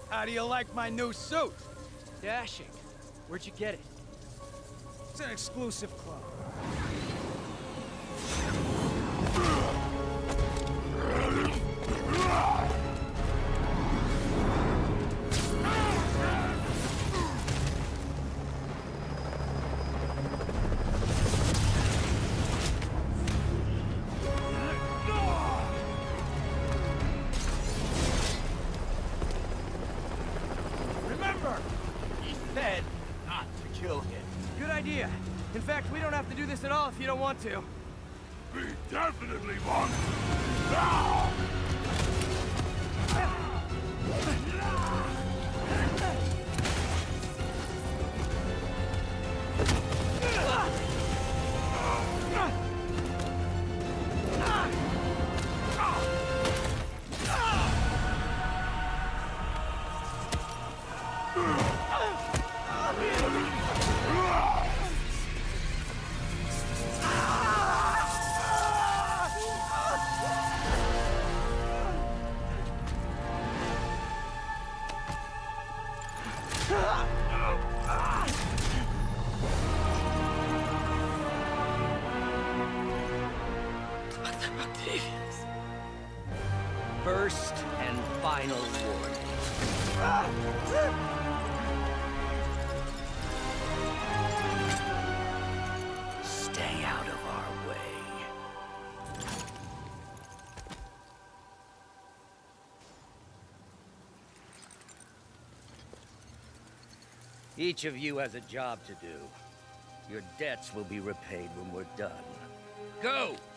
How do you like my new suit? Dashing. Where'd you get it? It's an exclusive club. Good idea. In fact, we don't have to do this at all if you don't want to. We definitely want now! First and final warning. Stay out of our way. Each of you has a job to do. Your debts will be repaid when we're done. Go!